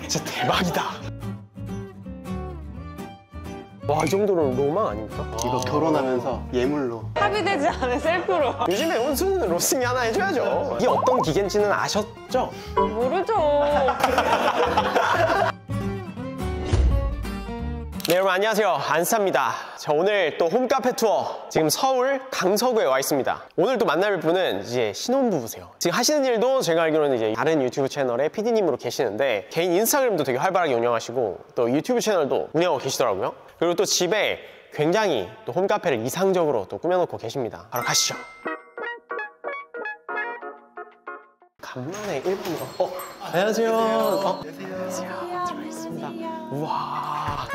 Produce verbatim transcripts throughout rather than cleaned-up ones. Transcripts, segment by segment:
진짜 대박이다. 와, 이 정도는 로망 아닙니까? 이거 결혼하면서 예물로. 합의되지 않은 셀프로. 요즘에 온수는 로스팅이 하나 해줘야죠. 이게 어떤 기계인지는 아셨죠? 모르죠. 네, 여러분 안녕하세요. 안스타입니다. 자, 오늘 또 홈카페 투어 지금 서울 강서구에 와 있습니다. 오늘 또 만날 분은 이제 신혼부부세요. 지금 하시는 일도 제가 알기로는 이제 다른 유튜브 채널의 피디님으로 계시는데 개인 인스타그램도 되게 활발하게 운영하시고 또 유튜브 채널도 운영하고 계시더라고요. 그리고 또 집에 굉장히 또 홈카페를 이상적으로 또 꾸며놓고 계십니다. 바로 가시죠. 간만에 일본어. 어, 안녕하세요. 어, 안녕하세요. 들어있습니다. 우와.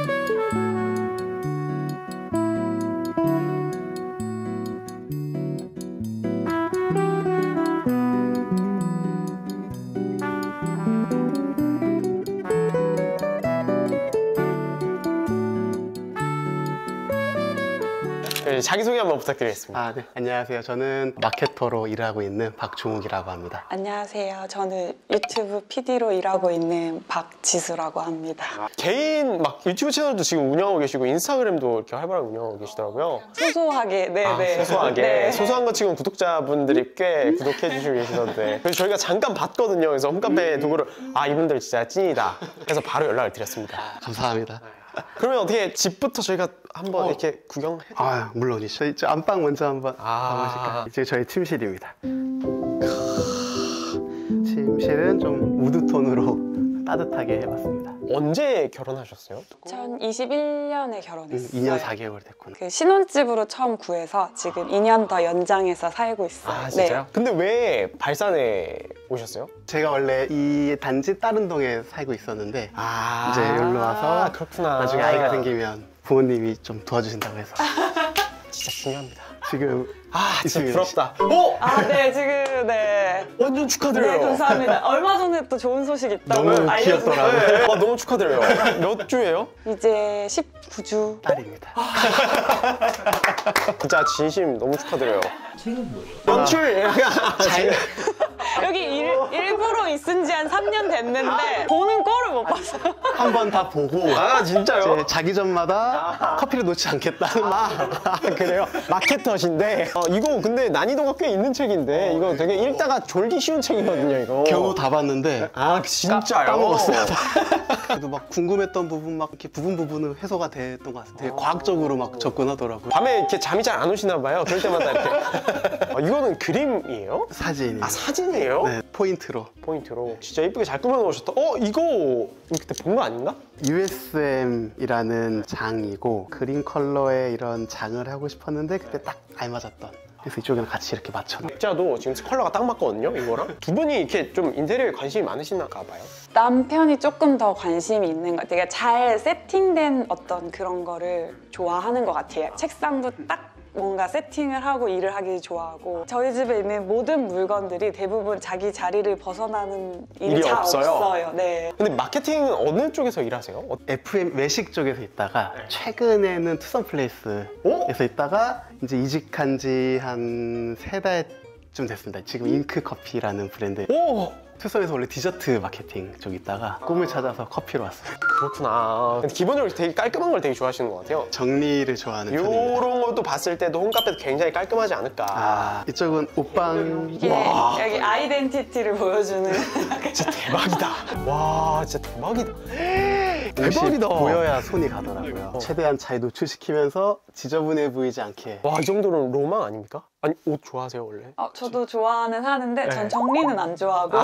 자기소개 한번 부탁드리겠습니다. 아, 네. 안녕하세요. 저는 마케터로 일하고 있는 박종욱이라고 합니다. 안녕하세요. 저는 유튜브 피디로 일하고 있는 박지수라고 합니다. 아, 개인 막 유튜브 채널도 지금 운영하고 계시고 인스타그램도 이렇게 활발하게 운영하고 계시더라고요. 소소하게, 네네. 아, 네. 소소하게. 네. 소소한 거 치고는 구독자분들이 꽤 구독해 주시고 계시던데. 그래서 저희가 잠깐 봤거든요. 그래서 홈카페 도구를 아, 이분들 진짜 찐이다. 그래서 바로 연락을 드렸습니다. 감사합니다. 그러면 어떻게 집부터 저희가 한번 어. 이렇게 구경해? 아, 물론이죠. 저희 저 안방 먼저 한번 아. 가보실까요? 이제 저희 침실입니다. 침실은 좀 우드톤으로 따뜻하게 해봤습니다. 언제 결혼하셨어요? 이천이십일 년에 결혼했어요. 이 년 사 개월 됐구나. 그 신혼집으로 처음 구해서 지금 이 년 더 연장해서 살고 있어요. 아, 진짜요? 네. 근데 왜 발산에 오셨어요? 제가 원래 이 단지 다른 동에 살고 있었는데 아, 이제 여기로 와서 그렇구나. 나중에 아이가 생기면 부모님이 좀 도와주신다고 해서 진짜 중요합니다. 지금 아, 진짜 있습니다. 부럽다. 어? 아, 네, 지금, 네. 완전 축하드려요. 네, 감사합니다. 얼마 전에 또 좋은 소식 있다고 너무 알려주세요. 귀엽더라고요. 네. 아, 너무 축하드려요. 몇 주예요? 이제 십구 주. 딸입니다. 진짜 진심 너무 축하드려요. 지금 뭐예요? 연출! 잘, 여기 일, 일부러 있은 지 한 삼 년 됐는데 보는 꼴을 못 봤어요. 한 번 다 보고 아, 진짜요? 이제 자기 전마다 커피를 놓지 않겠다는 막 아, 그래요? 마케터신데 어, 이거 근데 난이도가 꽤 있는 책인데 이거 되게 읽다가 졸기 쉬운 책이거든요, 이거. 겨우 다 봤는데 아, 진짜요? 까먹었어요. 그래도 막 궁금했던 부분 막 이렇게 부분 부분은 해소가 됐던 것 같아요. 되게 과학적으로 막 접근하더라고요. 밤에 이렇게 잠이 잘 안 오시나 봐요. 그럴 때마다 이렇게. 어, 이거는 그림이에요? 사진이 아, 사진이에요? 네, 포인트로 포인트로. 진짜 이쁘게 잘 꾸며놓으셨다. 어, 이거 그때 본 거 아닌가? 유에스엠이라는 장이고 그린 컬러의 이런 장을 하고 싶었는데 그때 딱 알맞았던. 그래서 이쪽에는 같이 이렇게 맞춰놓은. 액자도 지금 컬러가 딱 맞거든요, 이거랑. 두 분이 이렇게 좀 인테리어에 관심이 많으신가 봐요. 남편이 조금 더 관심이 있는 것 같아요. 되게 잘 세팅된 어떤 그런 거를 좋아하는 것 같아요. 책상도 딱 뭔가 세팅을 하고 일을 하기 좋아하고 저희 집에 있는 모든 물건들이 대부분 자기 자리를 벗어나는 일이, 일이 잘 없어요? 없어요. 네. 근데 마케팅은 어느 쪽에서 일하세요? 어, 에프엠 외식 쪽에서 있다가 최근에는 투썸플레이스에서 오? 있다가 이제 이직한 지 한 세 달쯤 됐습니다. 지금 잉크커피라는 브랜드. 오! 투썸에서 원래 디저트 마케팅 쪽 있다가 꿈을 찾아서 커피로 왔어요. 그렇구나. 근데 기본적으로 되게 깔끔한 걸 되게 좋아하시는 것 같아요. 정리를 좋아하는 편입니다. 이런 것도 봤을 때도 홈카페도 굉장히 깔끔하지 않을까. 아, 이쪽은 옷방. 이게 와. 여기 아이덴티티를 보여주는 진짜 대박이다. 와, 진짜 대박이다. 옷이 대박이다. 보여야 손이 가더라고요. 최대한 잘 노출시키면서 지저분해 보이지 않게. 와, 이 정도는 로망 아닙니까? 아니, 옷 좋아하세요, 원래? 어, 저도 좋아하는 하는데 전 네. 정리는 안 좋아하고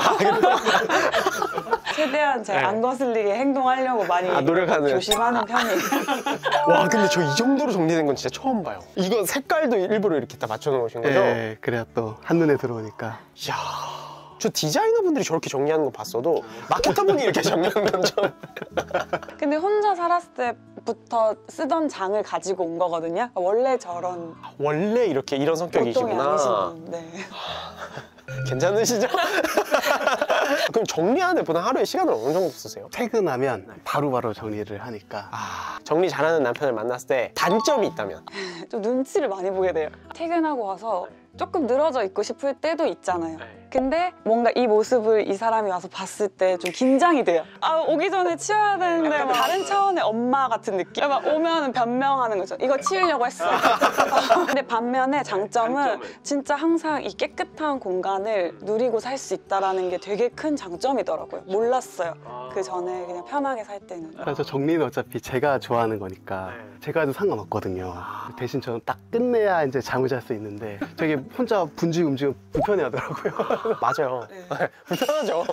최대한 잘 안 네. 거슬리게 행동하려고 많이 아, 노력하는. 조심하는 편이에요. 와, 근데 저 이 정도로 정리된 건 진짜 처음 봐요. 이거 색깔도 일부러 이렇게 다 맞춰 놓으신 거죠? 네, 그래야 또 한눈에 들어오니까. 이야, 저 디자이너분들이 저렇게 정리하는 거 봤어도 마케터분이 이렇게 정리하는 건 좀... 근데 혼자 살았을 때부터 쓰던 장을 가지고 온 거거든요. 원래 저런 원래 이렇게 이런 보통이 성격이시구나. 아니신. 네. 괜찮으시죠? 그럼 정리하는데 보통 하루에 시간을 어느 정도 쓰세요? 퇴근하면 바로바로 정리를 하니까. 아, 정리 잘하는 남편을 만났을 때 단점이 있다면? 좀 눈치를 많이 보게 돼요. 퇴근하고 와서 조금 늘어져 있고 싶을 때도 있잖아요. 네. 근데 뭔가 이 모습을 이 사람이 와서 봤을 때 좀 긴장이 돼요. 아, 오기 전에 치워야 되는데 막 다른 차원의 엄마 같은 느낌? 막 오면 변명하는 거죠. 이거 치우려고 했어. 근데 반면에 장점은 진짜 항상 이 깨끗한 공간을 누리고 살 수 있다는 게 되게 큰 장점이더라고요. 몰랐어요. 그 전에 그냥 편하게 살 때는. 그래서 정리는 어차피 제가 좋아하는 거니까 제가 해도 상관없거든요. 대신 저는 딱 끝내야 이제 잠을 잘 수 있는데 되게 혼자 분주히 움직이면 불편해하더라고요. 맞아요. 불편하죠.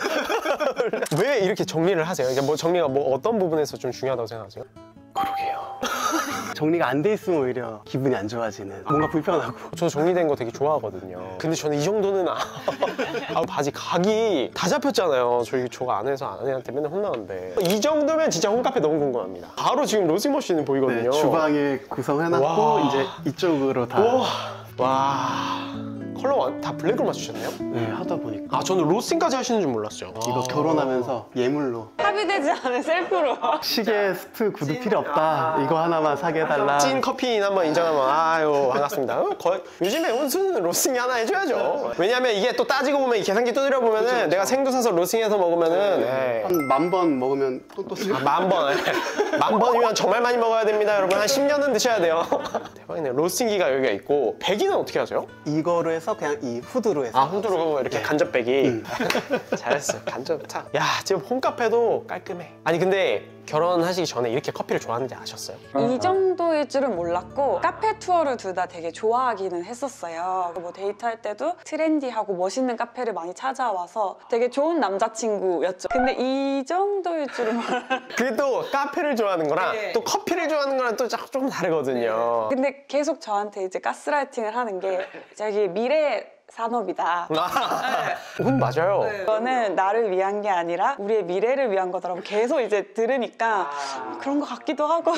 왜 이렇게 정리를 하세요? 이게 뭐 정리가 뭐 어떤 부분에서 좀 중요하다고 생각하세요? 그러게요. 정리가 안 돼 있으면 오히려 기분이 안 좋아지는, 뭔가 불편하고. 저 정리된 거 되게 좋아하거든요. 근데 저는 이 정도는 아, 아 바지 각이 다 잡혔잖아요. 저희 조가 안 해서 아내한테 맨날 혼나는데 이 정도면 진짜 홈카페 너무 궁금합니다. 바로 지금 로싱머신이 보이거든요. 네, 주방에 구성해놨고 와. 이제 이쪽으로 다. 와, 와. 컬러 완- 다 블랙으로 맞추셨나요? 네, 하다 보니까 아 저는 로싱까지 하시는 줄 몰랐어요. 이거 결혼하면서 예물로 합의되지 않은 셀프로. 시계, 스트, 구두 필요 없다. 이거 하나만 사게 해달라. 찐 커피인 한번 인정하면 아유 반갑습니다. 어, 거의 요즘에 혼수는 로싱이 하나 해줘야죠. 왜냐면 이게 또 따지고 보면 이 계산기 두드려 보면은 내가 생두 사서 로싱해서 먹으면은 네. 한 만 번 먹으면 또 또 쓰고. 아, 만 번. 만 번이면 정말 많이 먹어야 됩니다, 여러분. 한 십 년은 드셔야 돼요. 대박이네. 로스팅기가 여기가 있고, 배기는 어떻게 하세요? 이거로 해서 그냥 이 후드로 해서. 아, 후드로 이렇게 간접배기. 음. 잘했어요. 간접 차. 야, 지금 홈카페도 깔끔해. 아니, 근데 결혼하시기 전에 이렇게 커피를 좋아하는지 아셨어요? 이 정도일 줄은 몰랐고 카페 투어를 둘 다 되게 좋아하기는 했었어요. 뭐 데이트할 때도 트렌디하고 멋있는 카페를 많이 찾아와서 되게 좋은 남자친구였죠. 근데 이 정도일 줄은 몰랐어요. 그게 또 카페를 좋아하는 거랑 네. 또 커피를 좋아하는 거랑 또 조금 다르거든요. 근데 계속 저한테 이제 가스라이팅을 하는 게 저기 미래 산업이다. 아, 음, 맞아요. 이거는 나를 위한 게 아니라 우리의 미래를 위한 거더라고. 계속 이제 들으니까 그런 것 같기도 하고.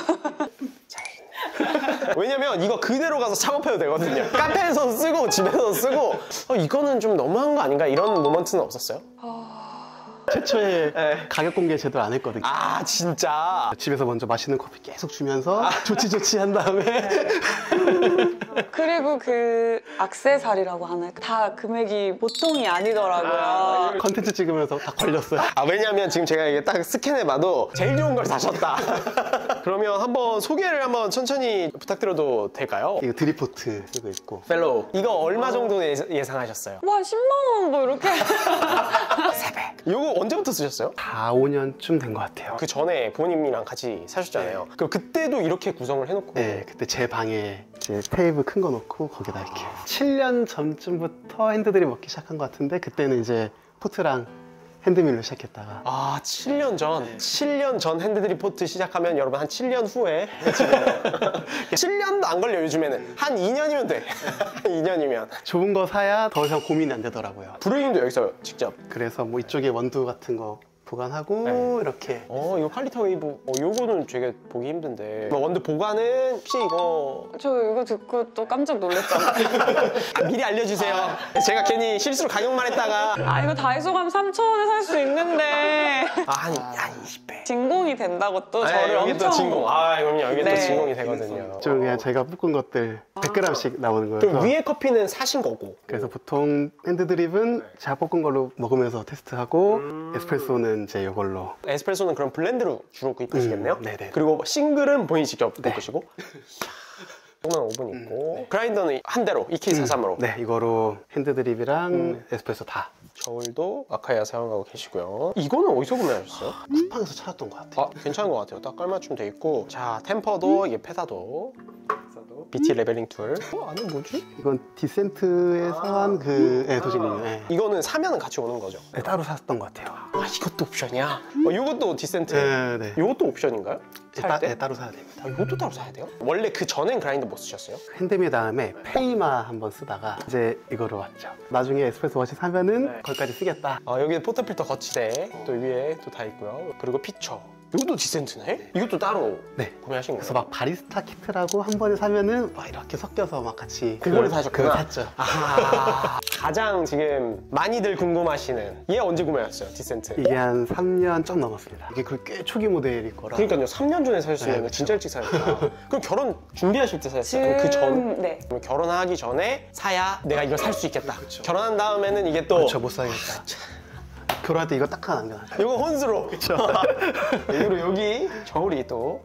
왜냐면 이거 그대로 가서 작업해도 되거든요. 카페에서 쓰고 집에서 쓰고 어, 이거는 좀 너무한 거 아닌가 이런 모먼트는 없었어요? 최초에 네. 가격 공개 제대로 안 했거든요. 아 진짜? 집에서 먼저 맛있는 커피 계속 주면서 좋지 좋지 한 다음에 그리고 그 액세서리라고 하나요? 다 금액이 보통이 아니더라고요. 컨텐츠 찍으면서 다 걸렸어요. 아 왜냐면 지금 제가 이게 딱 스캔해봐도 제일 좋은 걸 사셨다. 그러면 한번 소개를 한번 천천히 부탁드려도 될까요? 이거 드리포트 쓰고 있고 펠로우 이거 얼마 정도 예- 예상하셨어요? 뭐 한 십만 원 뭐 이렇게. 이거 언제부터 쓰셨어요? 사, 오 년쯤 된 것 같아요. 그 전에 부모님이랑 같이 사셨잖아요. 그럼 그때도 이렇게 구성을 해놓고 네, 그때 제 방에 이제 테이블 큰 거 놓고 거기다 이렇게 칠 년 전쯤부터 핸드들이 먹기 시작한 것 같은데 그때는 이제 포트랑 핸드밀로 시작했다가 아, 칠 년 전. 칠 년 전 핸드드리포트 시작하면 여러분 한 칠 년 후에 칠 년도 안 걸려 요즘에는. 한 이 년이면 돼. 한 이 년이면. 좋은 거 사야 더 이상 고민이 안 되더라고요. 브루잉도 여기서 직접. 그래서 뭐 이쪽에 원두 같은 거 보관하고 네. 이렇게 어, 이거 팔리터 웨이브. 어, 요거는 되게 보기 힘든데. 뭐 원두 보관은 혹시 이거 저 이거 듣고 또 깜짝 놀랐잖아요. 아, 미리 알려주세요. 제가 괜히 실수로 가격만 했다가 아 이거 다이소 가면 삼천 원에 살 수 있는데 아, 한, 한 이십 배. 진공이 된다고 또 아, 저를 여기 엄청 또 진공. 아, 그럼요. 여기 네. 또 진공이 되거든요. 좀 그냥 제가 볶은 것들 백 그램씩 나오는 그럼 거여서 위에 커피는 사신 거고. 그래서 보통 핸드드립은 제가 볶은 걸로 먹으면서 테스트하고 에스프레소는 이제 이걸로 에스프레소는 그럼 블렌드로 주로 구입하시겠네요? 음, 네네. 그리고 싱글은 본인이 직접 볶으시고 조그만 오븐 있고 그라인더는 한 대로 이케이사십삼으로 네 이거로 핸드드립이랑 에스프레소 다 저울도 아카이아 사용하고 계시고요. 이거는 어디서 구매하셨어요? 쿠팡에서 찾았던 것 같아요. 아 괜찮은 것 같아요. 딱 깔맞춤 돼 있고 자 템퍼도 이게 페다도 비티 레벨링 툴 어? 안에 뭐지? 이건 디센트에서 한 그 네, 도진이에요. 네. 이거는 사면은 같이 오는 거죠? 네, 따로 샀던 것 같아요. 아 이것도 옵션이야? 어, 이것도 디센트 네, 네. 이것도 옵션인가요? 네, 살 따, 때? 네, 따로 사야 됩니다. 아, 이것도 따로 사야 돼요? 원래 그 전엔 그라인더 뭐 쓰셨어요? 핸드밀 다음에 페이마 한번 쓰다가 이제 이거로 왔죠. 나중에 에스프레소 워시 사면은 네. 거기까지 쓰겠다. 아, 여기 포터 필터 거치대 또 위에 또 다 있고요. 그리고 피처 이것도 디센트네? 이것도 따로 네. 구매하신 그래서 거예요? 막 바리스타 키트라고 한 번에 사면은 막 이렇게 섞여서 막 같이 그거를 사셨구나. 그걸 샀죠. 아, 가장 지금 많이들 궁금하시는 얘 언제 구매하셨어요? 디센트. 이게 한 삼 년 좀 넘었습니다. 이게 그 꽤 초기 모델일 거라. 그러니까요. 삼 년 전에 사셨으면 네, 그쵸. 진짜 일찍 사셨다. 그럼 결혼 준비하실 때 사셨어요? 그 전? 네. 그럼 결혼하기 전에 사야 내가 이걸 살 수 있겠다. 결혼한 다음에는 이게 또 그렇죠, 못 사겠다. 결혼할 때 이거 딱 하나 남겨놨어요. 이거 혼수로. 그렇죠. 그리고 여기 저울이 또.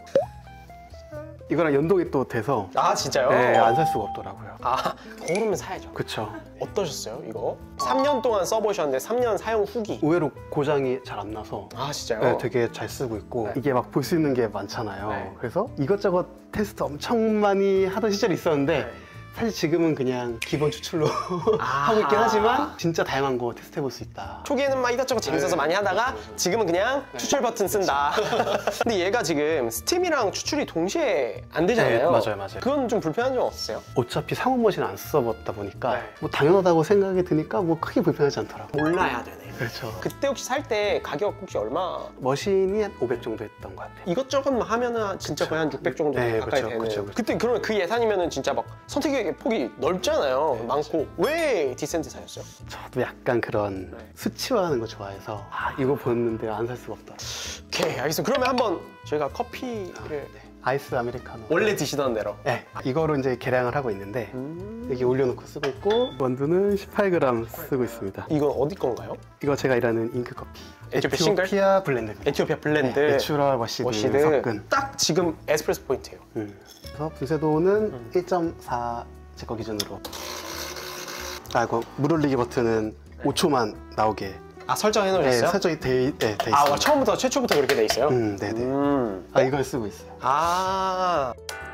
이거랑 연동이 또 돼서 아 진짜요? 네, 안 살 수가 없더라고요. 아 그러면 사야죠. 그쵸. 어떠셨어요 이거? 삼 년 동안 써보셨는데 삼 년 사용 후기. 의외로 고장이 잘 안 나서 아 진짜요? 네, 되게 잘 쓰고 있고 네. 이게 막 볼 수 있는 게 많잖아요. 네. 그래서 이것저것 테스트 엄청 많이 하던 시절이 있었는데 네. 사실 지금은 그냥 기본 추출로 하고 있긴 하지만 진짜 다양한 거 테스트 해볼 수 있다. 초기에는 막 이것저것 재밌어서 네. 많이 하다가 지금은 그냥 추출 버튼 쓴다. 근데 얘가 지금 스팀이랑 추출이 동시에 안 되잖아요. 네, 맞아요, 맞아요. 그건 좀 불편한 점 없으세요? 어차피 상온 머신 안 써봤다 보니까 네. 뭐 당연하다고 생각이 드니까 뭐 크게 불편하지 않더라고요. 몰라야 되네. 그렇죠. 그때 혹시 살 때 가격 혹시 얼마? 머신이 한 오백 정도 했던 것 같아요. 이것저것만 하면은 진짜 거의 한 육백 정도 네, 가까이 그쵸, 되는. 그쵸, 그쵸. 그때 그러면 그 예산이면은 진짜 막 선택의 폭이 넓잖아요. 네, 많고. 왜 디센트 사셨어요? 저도 약간 그런 네. 수치화하는 거 좋아해서 아 이거 보는데 안 살 수가 없다. 오케이, 알겠습니다. 그러면 한번 저희가 커피를 아이스 아메리카노. 원래 드시던 대로. 네, 이거로 이제 계량을 하고 있는데 음... 여기 올려놓고 쓰고 있고 원두는 십팔 그램 쓰고 있습니다. 이건 어디 건가요? 이거 제가 일하는 잉크 커피. 에티오피아 싱글? 에티오피아 블렌드입니다. 에티오피아 블렌드. 네, 내추럴 워시드, 워시드. 섞은. 딱 지금 에스프레소 포인트예요. 음. 그래서 분쇄도는 일 점 사 제 거 기준으로. 아, 이거 물 올리기 버튼은 오 초만 나오게. 아 설정해 네, 놓으셨어요? 설정이 돼, 네, 돼 있습니다. 아 처음부터 최초부터 그렇게 돼 있어요? 음, 네네. 음. 아, 이걸 쓰고 있어요. 아.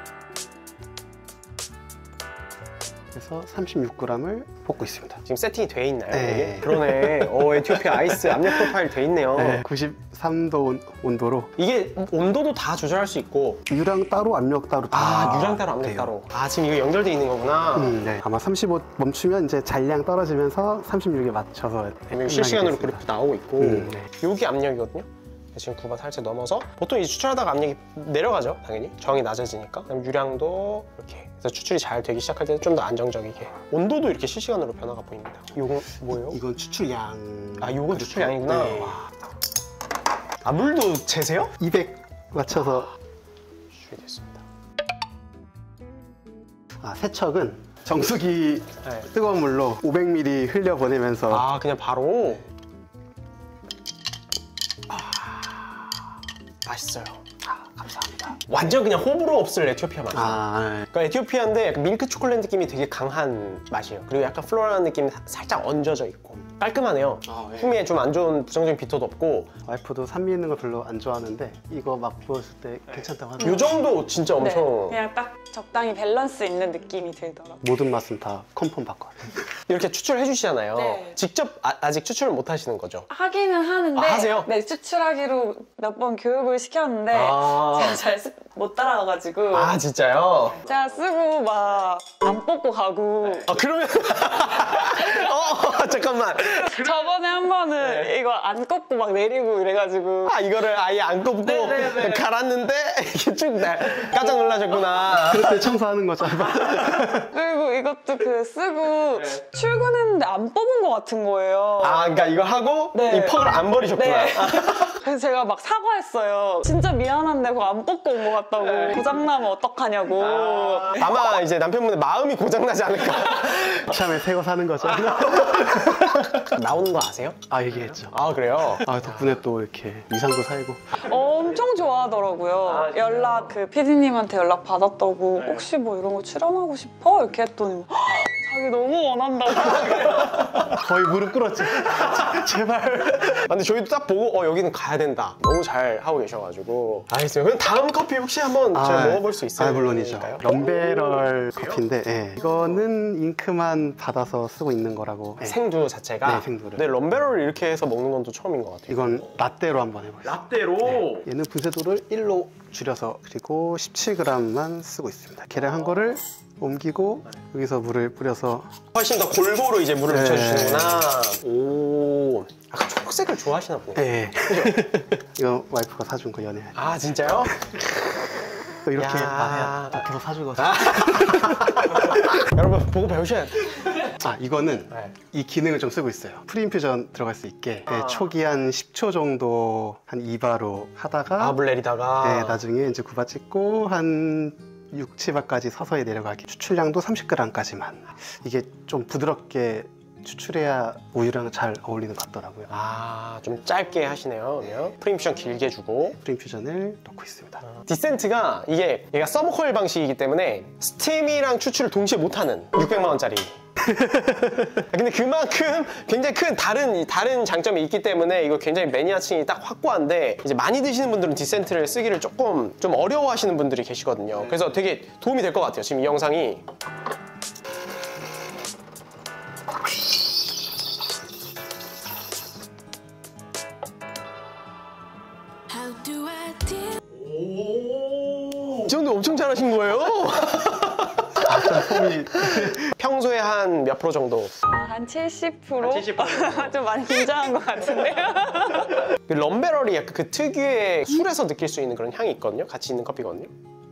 그래서 삼십육 그램을 볶고 있습니다. 지금 세팅이 돼 있나요? 네. 이게? 그러네. 어, 에티오피아 아이스 압력 프로파일 돼 있네요. 네, 구십삼 도 온, 온도로 이게 온도도 다 조절할 수 있고. 유량 따로 압력 따로 다 아, 유량 따로 압력 돼요. 따로. 아, 지금 이거 연결돼 있는 거구나. 음, 네. 아마 삼십오 멈추면 이제 잔량 떨어지면서 삼십육에 맞춰서 여기 실시간으로 있습니다. 그래프 나오고 있고. 음, 네. 여기 압력이거든요. 지금 구 바 살짝 넘어서 보통 이제 추출하다가 압력이 내려가죠, 당연히. 저항이 낮아지니까. 그다음 유량도 이렇게. 그래서 추출이 잘 되기 시작할 때는 좀 더 안정적이게. 온도도 이렇게 실시간으로 변화가 보입니다. 이건 뭐예요? 이건 추출량. 아, 요건 추출량이구나. 네. 와. 아, 물도 재세요? 이백 맞춰서. 추출이 됐습니다. 아, 세척은 정수기 네. 뜨거운 물로 오백 밀리리터 흘려 보내면서 아, 그냥 바로. 아, 맛있어요. 아, 감사합니다. 완전 그냥 호불호 없을 에티오피아 맛이에요. 아, 네. 그러니까 에티오피아인데 약간 밀크 초콜릿 느낌이 되게 강한 맛이에요. 그리고 약간 플로럴한 느낌이 사- 살짝 얹어져 있고 깔끔하네요. 아, 네. 풍미에 좀 안 좋은 부정적인 비터도 없고. 와이프도 산미 있는 거 별로 안 좋아하는데 이거 막 부었을 때 괜찮다고 요 하더라고요. 정도 진짜 네, 엄청 그냥 딱 적당히 밸런스 있는 느낌이 들더라고요. 모든 맛은 다 컨펌 받거든요. 이렇게 추출해 주시잖아요. 네. 직접 아, 직 추출을 못 하시는 거죠? 하기는 하는데 아, 하세요? 네, 추출하기로 몇 번 교육을 시켰는데 아. 제가 잘 못 따라가가지고 아 진짜요? 제가 쓰고 막 안 뽑고 가고 아 그러면 어 잠깐만. 저번에 한 번은 네. 이거 안 꺾고 막 내리고 이래가지고 아 이거를 아예 안 꼽고 네, 네, 네. 갈았는데 이게 쭉 나- 깜짝 놀라셨구나. 그럴 때 청소하는 거죠. 그리고 이것도 그 쓰고 네. 출근했는데 안 뽑은 것 같은 거예요. 아 그러니까 이거 하고 네. 이 퍽을 안 버리셨구나. 네. 그래서 제가 막 사과했어요. 진짜 미안한데 그거 안 뽑고 온 것 같다고. 네. 고장나면 어떡하냐고. 아마 이제 남편분의 마음이 고장나지 않을까. 참에 새거 사는 거죠. 나오는 거 아세요? 아, 얘기했죠. 아 그래요? 아, 덕분에 또 이렇게 위상도 살고. 엄청 좋아하더라고요. 아, 진짜요? 연락 그 피디님한테 연락 받았다고 네. 혹시 뭐 이런 거 출연하고 싶어? 이렇게 했더니 "헉, 자기 너무 원한다고. 거의 무릎 꿇었죠. 제발. 아, 근데 저희도 딱 보고 어 여기는 가야 된다. 너무 잘 하고 계셔가지고. 알겠어요. 그럼 다음 커피 혹시 한번 제가 먹어볼 수 있어요? 아, 물론이죠. 럼베럴 커피인데 예. 이거는 잉크만 받아서 쓰고 있는 거라고. 예. 생두 자체가. 네, 생두를. 근데 럼베럴을 이렇게 해서 먹는 건 또 처음인 것 같아요. 이건 라떼로 한번 해보겠습니다. 라떼로. 네. 얘는 분쇄도를 일로 줄여서 그리고 십칠 그램만 쓰고 있습니다. 계량한 거를 옮기고 여기서 물을 뿌려서 훨씬 더 골고루 이제 물을 네. 묻혀주시는구나. 오, 약간 초록색을 좋아하시나 보네. 네. 이거 와이프가 사준 거 연애. 아, 진짜요? 또 이렇게 야. 말해야 앞에서 사주거든요. 여러분 보고 배우셔야 돼요. 아, 이거는 네. 이 기능을 좀 쓰고 있어요. 프리인퓨전 들어갈 수 있게 네, 아. 초기 한 십 초 정도 한 이 바로 하다가 아, 물 내리다가. 네, 나중에 이제 구 바 찍고 한 육, 칠 바까지 서서히 내려가게. 추출량도 삼십 그램까지만. 이게 좀 부드럽게 추출해야 우유랑 잘 어울리는 것 같더라고요. 아, 좀 짧게 하시네요. 그러면 프리인퓨전 길게 주고. 프리인퓨전을 넣고 있습니다. 디센트가 이게 얘가 서브코일 방식이기 때문에 스팀이랑 추출을 동시에 못하는 육백만 원짜리. 근데 그만큼 굉장히 큰 다른 다른 장점이 있기 때문에 이거 굉장히 매니아층이 딱 확고한데 이제 많이 드시는 분들은 디센트를 쓰기를 조금 좀 어려워하시는 분들이 계시거든요. 그래서 되게 도움이 될 것 같아요. 지금 이 영상이. How do I deal? 이 정도 엄청 잘하신 거예요? 평소에 한 몇 프로 정도? 아, 한 칠십 퍼센트? 한 칠십 퍼센트. 좀 많이 긴장한 것 같은데요. 그 럼베럴이 약간 그 특유의 술에서 느낄 수 있는 그런 향이 있거든요. 같이 있는 커피거든요.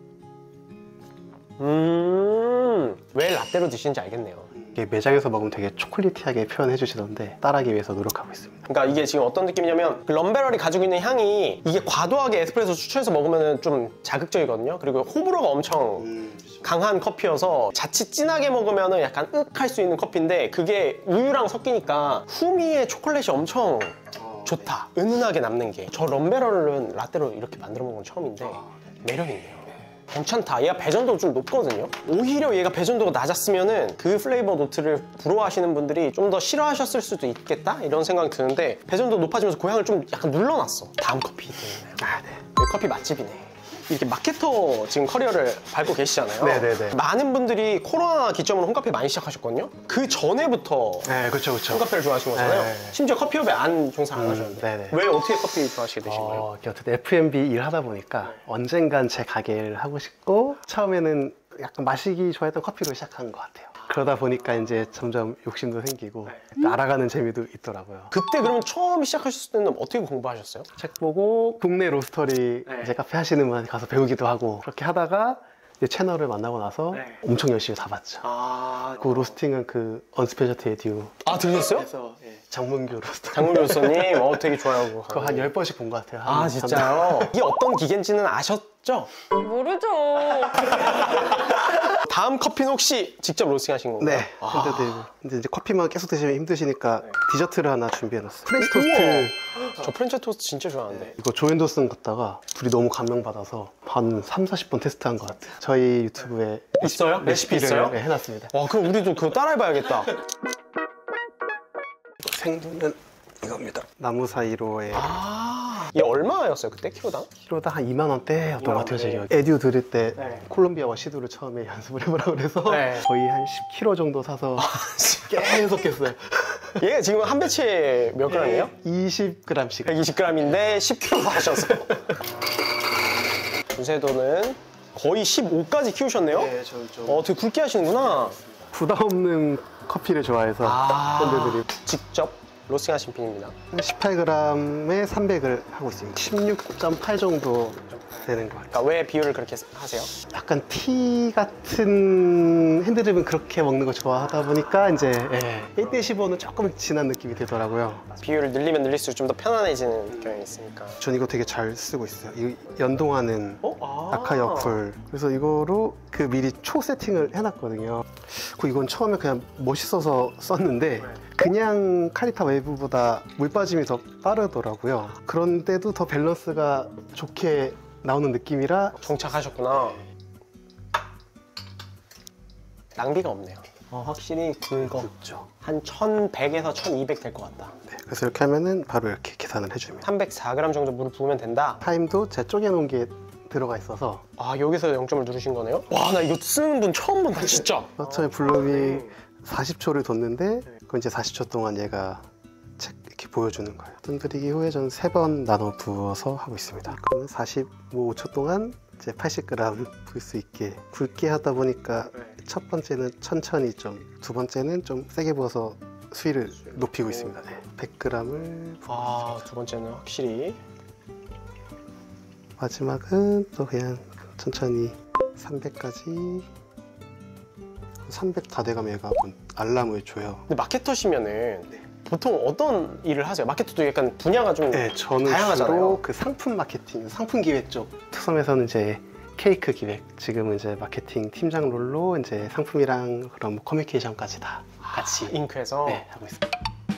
음, 왜 라떼로 드시는지 알겠네요. 이게 매장에서 먹으면 되게 초콜릿티하게 표현해 주시던데 따라하기 위해서 노력하고 있습니다. 그러니까 이게 지금 어떤 느낌이냐면 그 럼베럴이 가지고 있는 향이 이게 과도하게 에스프레소 추출해서 먹으면 좀 자극적이거든요. 그리고 호불호가 엄청 강한 커피여서 자칫 진하게 먹으면 약간 윽 할 수 있는 커피인데 그게 우유랑 섞이니까 후미의 초콜릿이 엄청 좋다. 은은하게 남는 게. 저 럼베럴은 라떼로 이렇게 만들어 먹은 건 처음인데 매력있네요. 괜찮다. 얘가 배전도가 좀 높거든요. 오히려 얘가 배전도가 낮았으면은 그 플레이버 노트를 부러워하시는 분들이 좀 더 싫어하셨을 수도 있겠다? 이런 생각이 드는데 배전도 높아지면서 그 향을 좀 약간 눌러놨어. 다음 커피 때문에. 아, 네. 여기 커피 맛집이네. 이렇게 마케터 지금 커리어를 밟고 계시잖아요. 네네네. 많은 분들이 코로나 기점으로 홈카페 많이 시작하셨거든요. 그 전에부터 네, 그렇죠, 그렇죠. 홈카페를 좋아하신 거잖아요. 네. 심지어 커피숍에 안 종사 안 음, 하셨는데 네네. 왜 어떻게 커피 좋아하시게 되신 거예요? 어, 이게 어쨌든 에프 앤 비 일하다 보니까 언젠간 제 가게를 하고 싶고 처음에는 약간 마시기 좋아했던 커피로 시작한 것 같아요. 그러다 보니까 이제 점점 욕심도 생기고 알아가는 재미도 있더라고요. 그때 그러면 처음 시작하셨을 때는 어떻게 공부하셨어요? 책 보고 국내 로스터리 네. 이제 카페 하시는 분한테 가서 배우기도 하고 그렇게 하다가 이제 채널을 만나고 나서 네. 엄청 열심히 사봤죠. 아, 그 로스팅은 그 언스페셜티 에듀 아 들으셨어요? 그래서 예, 장문교 로스터 장문교 교수님 어 되게 좋아하고 그거 한 열 번씩 본 것 같아요. 아 한- 진짜요? 이게 어떤 기계인지는 아셨죠? 모르죠. 다음 커피는 혹시 직접 로스팅하신 건가요? 네, 아. 핸드드리고. 근데 이제 커피만 계속 드시면 힘드시니까 디저트를 하나 준비해놨어요. 프렌치 토스트. 저 프렌치 토스트 진짜 좋아하는데 이거 조앤더슨 갔다가 둘이 너무 감명받아서 한 삼, 사십 번 테스트한 것 같아요. 저희 유튜브에 있어요? 레시피 레시피를 있어요? 네, 해놨습니다. 와 그럼 우리도 그거 따라해봐야겠다. 생두는 이겁니다. 나무 사이로에 아, 얘 얼마였어요 그때 키로당? 키로당 한 이만 원대였던 것 같아요. 제 이만 기억에. 에듀 들을 때 네. 콜롬비아와 시도를 처음에 연습을 해보라고 그래서 네. 거의 한 십 킬로그램 정도 사서 계속 했어요. 얘가 지금 한 배치에 몇 그램이에요? 이십 그램씩. 백이십 그램인데 십 킬로그램 하셔서 유세도는 거의 십오까지 키우셨네요? 네, 저 좀 어, 되게 굵게 하시는구나. 부담 없는 커피를 좋아해서 아, 밴드들이 직접 로스팅하신 핀입니다. 십팔 그램에 삼백을 하고 있습니다. 십육 점 팔 정도 되는 것 같아요. 그러니까 왜 비율을 그렇게 하세요? 약간 티 같은 핸드드립은 그렇게 먹는 거 좋아하다 보니까 이제 에이 대 십오는 조금 진한 느낌이 들더라고요. 비율을 늘리면 늘릴수록 좀 더 편안해지는 경향이 있으니까. 전 이거 되게 잘 쓰고 있어요. 이 연동하는 어? 아. 아카 옆을. 그래서 이거로 그 미리 초 세팅을 해놨거든요. 그 이건 처음에 그냥 멋있어서 썼는데 그냥 카리타 웨이브보다 물 빠짐이 더 빠르더라고요. 그런데도 더 밸런스가 좋게 나오는 느낌이라 정착하셨구나. 낭비가 없네요. 어, 확실히 굵어. 좋죠. 한 천백에서 천이백 될 것 같다. 네, 그래서 이렇게 하면은 바로 이렇게 계산을 해줍니다. 삼백사 그램 정도 물을 부으면 된다. 타임도 제가 쪼개놓은 게 들어가 있어서 아, 여기서 영 점을 누르신 거네요? 와, 나 이거 쓰는 분 처음 본다, 진짜. 처음에 블로밍 사십 초를 뒀는데 그건 이제 사십 초 동안 얘가 책 이렇게 보여주는 거예요. 손들이기 후에 저는 세 번 나눠 부어서 하고 있습니다. 그러면 사십오 초 동안 이제 팔십 그램 부을 수 있게 굵게 하다 보니까 첫 번째는 천천히 좀, 두 번째는 좀 세게 부어서 수위를 높이고 있습니다. 네. 백 그램을 아, 두 번째는 확실히. 마지막은 또 그냥 천천히 삼백까지. 삼백 다 돼가면 얘가 알람을 줘요. 근데 마케터시면은 보통 어떤 일을 하세요? 마케터도 약간 분야가 좀 네, 저는 다양하잖아요. 주로 그 상품 마케팅, 상품 기획 쪽. 특성에서는 이제 케이크 기획, 지금은 이제 마케팅 팀장 롤로 이제 상품이랑 그런 뭐 커뮤니케이션까지 다 같이 잉크에서. 네, 하고 있습니다.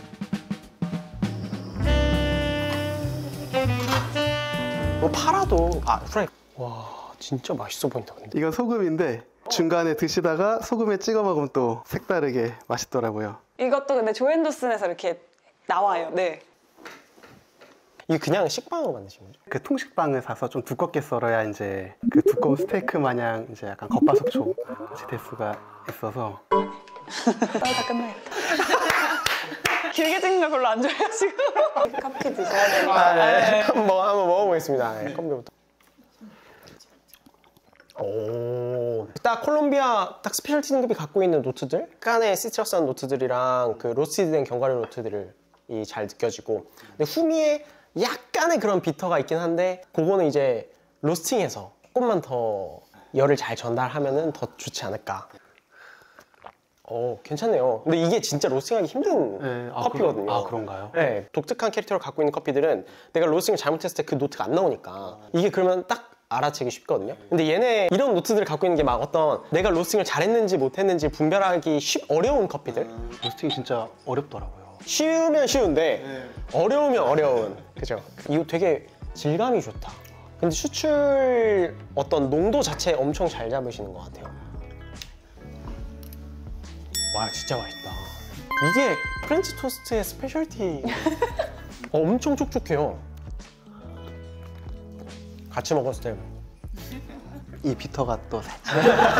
뭐 팔아도 아 프라이. 와 진짜 맛있어 보인다 근데. 이건 소금인데 중간에 드시다가 소금에 찍어 먹으면 또 색다르게 맛있더라고요. 이것도 근데 조앤도슨에서 이렇게 나와요. 네. 이게 그냥 식빵으로 만드신 거죠? 그 통식빵을 사서 좀 두껍게 썰어야 이제 그 두꺼운 스테이크 마냥 이제 약간 겉바속촉 될 수가 있어서. 썰다 끝나겠다. 길게 찍는 걸 별로 안 좋아해요 지금. 커피 드셔야 되니까. 아, 네. 한번 먹- 한번 먹어보겠습니다. 네, 컴비부터. 오, 딱 콜롬비아 딱 스페셜티 등급이 갖고 있는 노트들, 약간의 시트러스한 노트들이랑 그 로스티드된 견과류 노트들이 잘 느껴지고, 근데 후미에 약간의 그런 비터가 있긴 한데, 그거는 이제 로스팅해서 조금만 더 열을 잘 전달하면은 더 좋지 않을까. 어, 괜찮네요. 근데 이게 진짜 로스팅하기 힘든 네, 아, 커피거든요. 그런- 아, 그런가요? 네, 독특한 캐릭터를 갖고 있는 커피들은 내가 로스팅을 잘못했을 때 그 노트가 안 나오니까 이게 그러면 딱 알아채기 쉽거든요. 근데 얘네 이런 노트들을 갖고 있는 게 막 어떤 내가 로스팅을 잘했는지 못했는지 분별하기 쉽 어려운 커피들. 로스팅이 진짜 어렵더라고요. 쉬우면 쉬운데 어려우면 어려운. 그죠? 이거 되게 질감이 좋다. 근데 수출 어떤 농도 자체 엄청 잘 잡으시는 것 같아요. 와 진짜 맛있다. 이게 프렌치 토스트의 스페셜티. 어, 엄청 촉촉해요. 같이 먹었을 때 이 비터가 또 살짝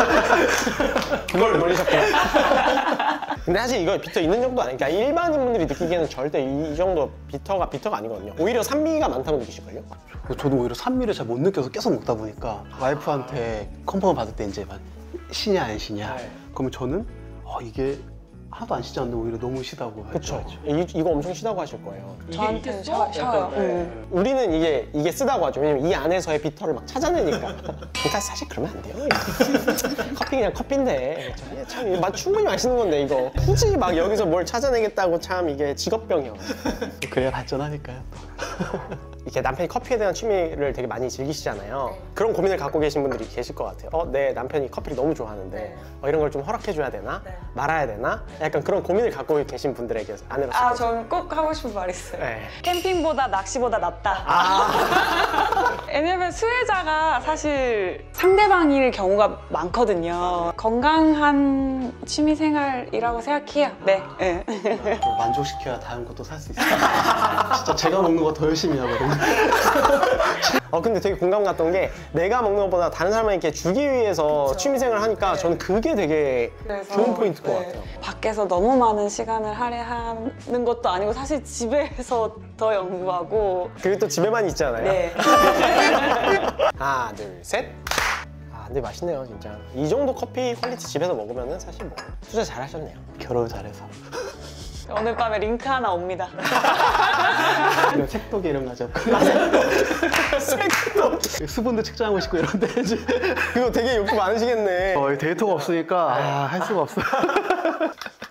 그걸 노리셨구나. 근데 사실 이거 비터 있는 정도 아니니까 일반인 분들이 느끼기에는 절대 이 정도 비터가 비터가 아니거든요. 오히려 산미가 많다고 느끼실걸요? 저도 오히려 산미를 잘 못 느껴서 계속 먹다 보니까 와이프한테 컨펌을 받을 때 이제 막 시냐 안 시냐 네. 그러면 저는 아, 이게 하나도 안 시지 않는데 오히려 너무 시다고 그쵸. 이, 이거 엄청 시다고 하실 거예요. 저한테는 셔, 셔요. 음. 우리는 이게 이게 쓰다고 하죠. 왜냐면 이 안에서의 비터를 막 찾아내니까. 그러니까 사실 그러면 안 돼요. 커피 그냥 커피인데 참, 참 맛 충분히 마시는 건데 이거 굳이 막 여기서 뭘 찾아내겠다고 참 이게 직업병이야. 그래야 발전하니까요. 이렇게 남편이 커피에 대한 취미를 되게 많이 즐기시잖아요. 그런 고민을 갖고 계신 분들이 계실 것 같아요. 어, 내 남편이 커피를 너무 좋아하는데 어, 이런 걸 좀 허락해줘야 되나? 말아야 되나? 약간 그런 고민을 갖고 계신 분들에게 아내로서. 아, 저는 꼭 하고 싶은 말 있어요. 네. 캠핑보다 낚시보다 낫다. 아. 왜냐면 수혜자가 사실 상대방일 경우가 많거든요. 건강한 취미생활이라고 생각해요. 네. 네. 만족시켜야 다음 것도 살 수 있어요. 진짜 제가 먹는 거 더 열심히 하거든요. 어 근데 되게 공감 갔던 게 내가 먹는 것보다 다른 사람에게 주기 위해서 취미생활을 하니까 저는 그게 되게 그래서, 좋은 포인트인 것 네. 같아요. 밖에서 너무 많은 시간을 할애하는 것도 아니고 사실 집에서 더 연구하고 그리고 또 집에만 있잖아요. 네. 하나, 둘, 셋. 아, 근데 맛있네요, 진짜. 이 정도 커피 퀄리티 집에서 먹으면 사실 뭐 투자 잘 하셨네요. 결혼 잘해서. 오늘 밤에 링크 하나 옵니다. 이런 색도기 이런 거 하죠. 수분도 측정하고 싶고 이런데 이제 그거 되게 욕구 많으시겠네. 어, 데이터가 없으니까 아, 할 수가 없어.